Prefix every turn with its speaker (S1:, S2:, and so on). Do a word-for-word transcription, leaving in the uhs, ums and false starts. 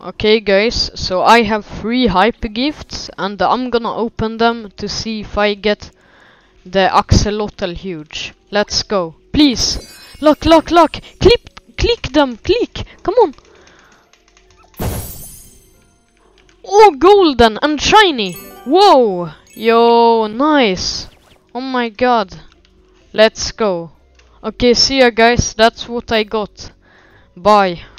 S1: Okay guys, so I have three hyper gifts and I'm gonna open them to see if I get the axolotl huge. Let's go. Please! Look, look, look! Click, click them! Click! Come on! Oh, golden and shiny! Whoa! Yo, nice! Oh my god. Let's go. Okay, see ya guys, that's what I got. Bye.